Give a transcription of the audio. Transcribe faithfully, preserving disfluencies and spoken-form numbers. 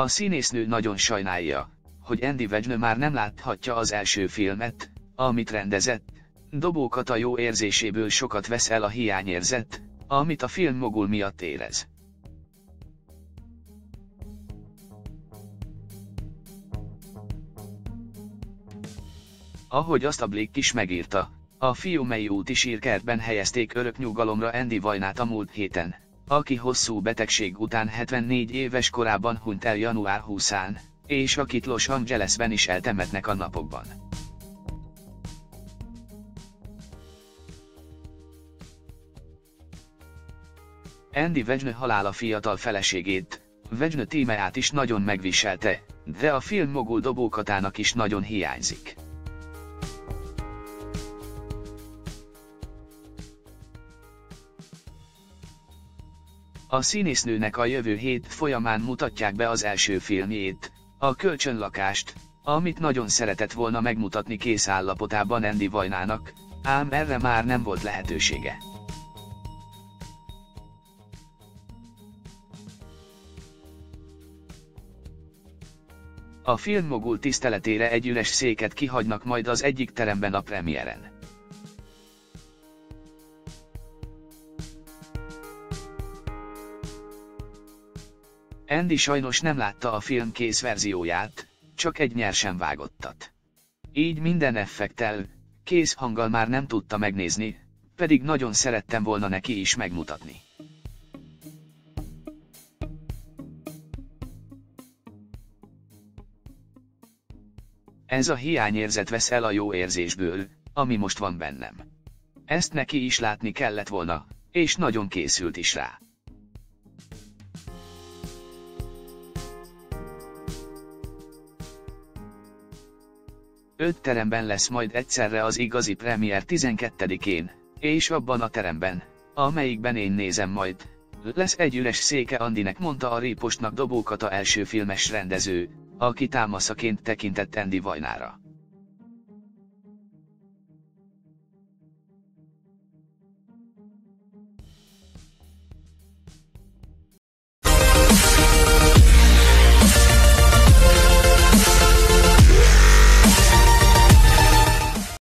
A színésznő nagyon sajnálja, hogy Andy Vajna már nem láthatja az első filmet, amit rendezett. Dobó Kata jó érzéséből sokat vesz el a hiányérzet, amit a film mogul miatt érez. Ahogy azt a Blick is megírta, a Fiumei úti sírkertben helyezték örök nyugalomra Andy Vajnát a múlt héten, aki hosszú betegség után hetvennégy éves korában hunyt el január huszadikán, és akit Los Angelesben is eltemetnek a napokban. Andy Vajna halála fiatal feleségét, Vajna tímeát is nagyon megviselte, de a film mogul Dobó Katának is nagyon hiányzik. A színésznőnek a jövő hét folyamán mutatják be az első filmjét, a Kölcsönlakást, amit nagyon szeretett volna megmutatni kész állapotában Andy Vajnának, ám erre már nem volt lehetősége. A filmmogul tiszteletére egy üres széket kihagynak majd az egyik teremben a premieren. Andy sajnos nem látta a film kész verzióját, csak egy nyersen vágottat. Így minden effektel, kész hanggal már nem tudta megnézni, pedig nagyon szerettem volna neki is megmutatni. Ez a hiányérzet vesz el a jó érzésből, ami most van bennem. Ezt neki is látni kellett volna, és nagyon készült is rá. Öt teremben lesz majd egyszerre az igazi premier tizenkettedikén, és abban a teremben, amelyikben én nézem majd, lesz egy üres széke Andynek, mondta a Ripostnak Dobó Kata első filmes rendező, aki támaszaként tekintett Andy Vajnára.